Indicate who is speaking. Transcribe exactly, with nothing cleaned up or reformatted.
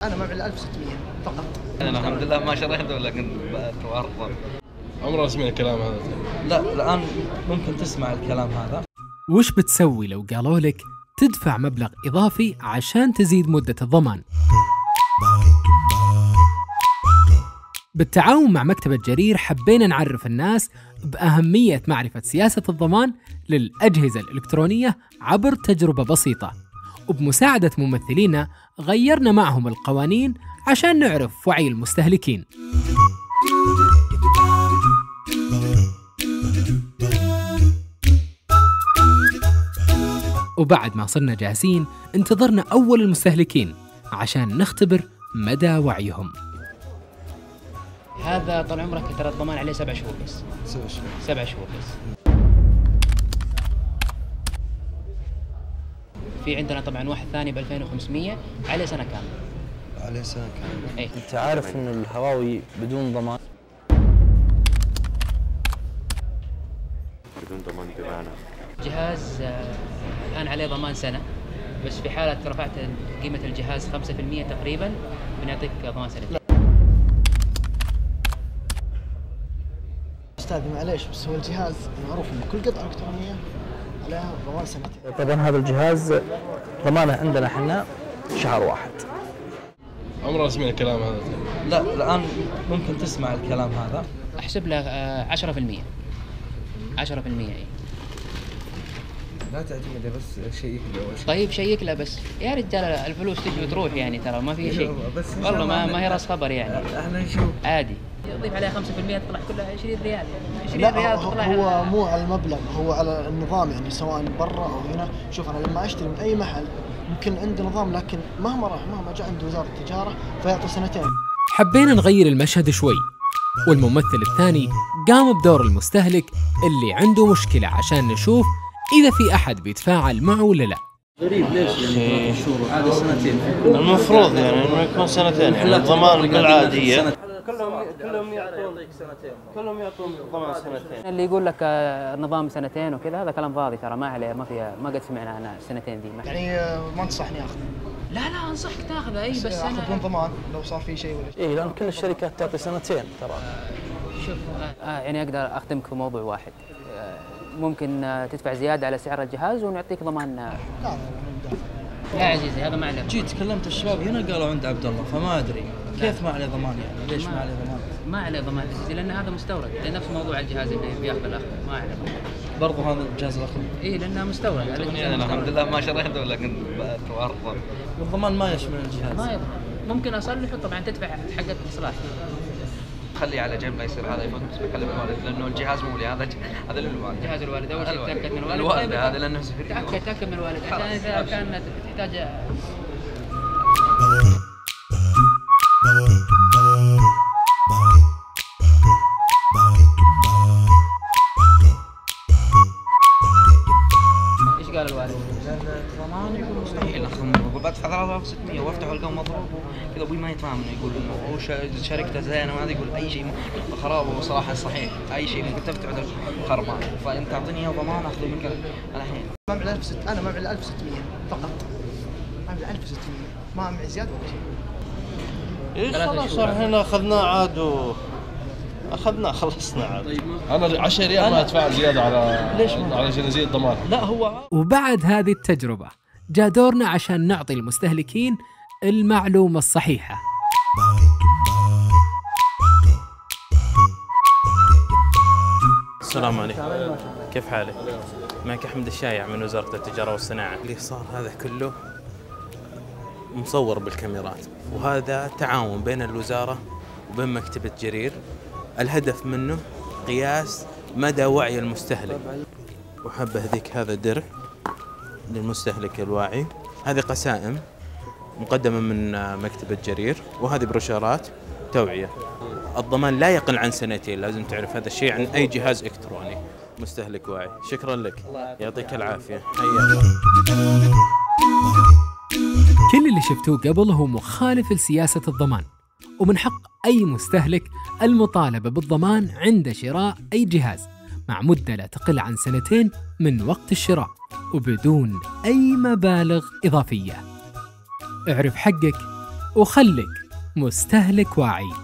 Speaker 1: أنا مبلغ ألف وستمية فقط.
Speaker 2: أنا الحمد لله ما شريت ولا كنت بتورط.
Speaker 3: عمرنا سمعنا الكلام هذا؟
Speaker 2: لا الآن ممكن تسمع الكلام هذا.
Speaker 4: وش بتسوي لو قالوا لك تدفع مبلغ إضافي عشان تزيد مدة الضمان؟ بالتعاون مع مكتبة جرير حبينا نعرف الناس بأهمية معرفة سياسة الضمان للأجهزة الإلكترونية عبر تجربة بسيطة، وبمساعدة ممثلينا غيرنا معهم القوانين عشان نعرف وعي المستهلكين. وبعد ما صرنا جاهزين انتظرنا أول المستهلكين عشان نختبر مدى وعيهم.
Speaker 5: هذا طال عمرك ترى الضمان عليه سبع شهور بس.
Speaker 3: سبع شهور.
Speaker 5: سبع شهور بس. في عندنا طبعا واحد ثاني ب ألفين وخمسمية عليه سنة كاملة.
Speaker 3: عليه سنة كاملة.
Speaker 5: أي.
Speaker 6: أنت عارف إنه الهواوي بدون ضمان؟
Speaker 7: بدون ضمان بمعنى؟
Speaker 5: جهاز آه الآن عليه ضمان سنة، بس في حالة رفعت قيمة الجهاز خمسة بالمئة تقريبا بنعطيك ضمان سنتين.
Speaker 1: أستاذي معليش، بس هو الجهاز معروف إن كل قطعة إلكترونية عليها ضمان سنتين.
Speaker 6: طبعا هذا الجهاز ضمانه عندنا احنا شهر واحد.
Speaker 3: عمرنا سمعنا الكلام هذا؟
Speaker 2: لا الآن ممكن تسمع الكلام هذا.
Speaker 5: أحسب له عشرة بالمئة. عشرة بالمئة إيه.
Speaker 2: لا تعتمد بس شيك له أول شيء.
Speaker 5: طيب شيك له بس يا رجال، الفلوس تجي وتروح يعني، ترى ما في شيء والله، ما ما هي راس خبر يعني.
Speaker 2: احنا نشوف
Speaker 5: عادي يضيف عليها خمسة بالمئة تطلع كلها عشرين ريال. عشرين
Speaker 1: لا
Speaker 5: ريال
Speaker 1: هو,
Speaker 5: تطلع
Speaker 1: هو
Speaker 5: على...
Speaker 1: مو على المبلغ، هو على النظام يعني، سواء برا أو هنا. شوف أنا لما أشتري من أي محل ممكن عنده نظام، لكن مهما راح مهما جاء عند وزارة التجارة فيعطي سنتين.
Speaker 4: حبينا نغير المشهد شوي، والممثل الثاني قام بدور المستهلك اللي عنده مشكلة عشان نشوف إذا في أحد بيتفاعل معه ولا لا.
Speaker 8: غريب ليش يعني شهور عادة سنتين؟
Speaker 7: المفروض يعني انه يكون سنتين، يعني الضمان بالعادية
Speaker 8: كلهم كلهم يعطون سنتين كلهم يعطون ضمان سنتين.
Speaker 5: اللي يقول لك النظام سنتين وكذا هذا كلام فاضي، ترى ما عليه، ما فيها، ما قد سمعنا عن السنتين دي.
Speaker 1: يعني ما تنصحني آخذ؟
Speaker 5: لا لا انصحك تاخذه اي، بس
Speaker 1: انا
Speaker 5: انا
Speaker 1: بدون ضمان لو صار في شيء ولا شيء.
Speaker 6: اي لان كل الشركات تعطي سنتين ترى.
Speaker 5: شوف آه يعني اقدر اخدمك في موضوع واحد، آه ممكن آه تدفع زياده على سعر الجهاز ونعطيك ضمان. آه
Speaker 1: لا لا لا
Speaker 5: لا عزيزي هذا ما عليه.
Speaker 8: جيت كلمت الشباب هنا قالوا عند عبد الله، فما ادري كيف ما عليه ضمان يعني، ليش ما عليه ضمان؟
Speaker 5: ما عليه ضمان عزيزي لان هذا مستورد، نفس موضوع الجهاز اللي بياخذ الاخر ما عليه ضمان.
Speaker 8: برضه هذا الجهاز الاخر؟
Speaker 5: اي لانه مستورد.
Speaker 2: يعني أنا الحمد لله ما شريت ولا كنت بتورط.
Speaker 8: والضمان ما يشمل الجهاز؟
Speaker 5: ما يضمن، ممكن اصلحه طبعا تدفع حق الاصلاح.
Speaker 2: خليه على جنب لا يصير هذا يفوت بكلم الوالد، لانه الجهاز مو لي، هذا هذا للوالد.
Speaker 5: جهاز الوالد اول شيء تاكد من الوالد.
Speaker 2: الوالد هذا لانه سفير.
Speaker 5: تاكد تاكد من الوالد عشان اذا كان تحتاج. ايش قال الوالد؟
Speaker 2: الضمان يقول مستحيل اخذ منه، يقول بدفع ثلاثة آلاف وستمية وافتح القى مضروب كذا. ابوي ما يتفاهم، يقول انه شركته زينه وهذا، يقول اي شيء خراب. وصراحه صحيح اي شيء ممكن تبتعد خربان، فانت اعطيني اياه ضمان اخذه منك الحين.
Speaker 1: مبلغ ألف وستمية، انا مبلغ ألف وستمية فقط. مبلغ ألف وستمية ما معي زياده ولا شيء.
Speaker 7: ايه خلاص احنا اخذناه عاد و اخذناه خلصنا عاد.
Speaker 3: انا عشرة ريال ما ادفع زياده على ليش على جنزية الضمان.
Speaker 8: لا هو.
Speaker 4: وبعد هذه التجربة جاء دورنا عشان نعطي المستهلكين المعلومة الصحيحة.
Speaker 9: السلام عليكم، كيف حالك؟ معك أحمد الشايع من وزارة التجارة والصناعة. اللي صار هذا كله مصور بالكاميرات، وهذا تعاون بين الوزارة وبين مكتبة جرير. الهدف منه قياس مدى وعي المستهلك. وحابة هذيك هذا درع للمستهلك الواعي، هذه قسائم مقدمة من مكتبة جرير، وهذه بروشورات توعية. الضمان لا يقل عن سنتين، لازم تعرف هذا الشيء عن أي جهاز إلكتروني. مستهلك واعي. شكرا لك، يعطيك العافية. حياك.
Speaker 4: كل اللي شفتوه قبل هو مخالف لسياسة الضمان، ومن حق أي مستهلك المطالبة بالضمان عند شراء أي جهاز مع مدة لا تقل عن سنتين من وقت الشراء، وبدون أي مبالغ إضافية. اعرف حقك وخلك مستهلك واعي.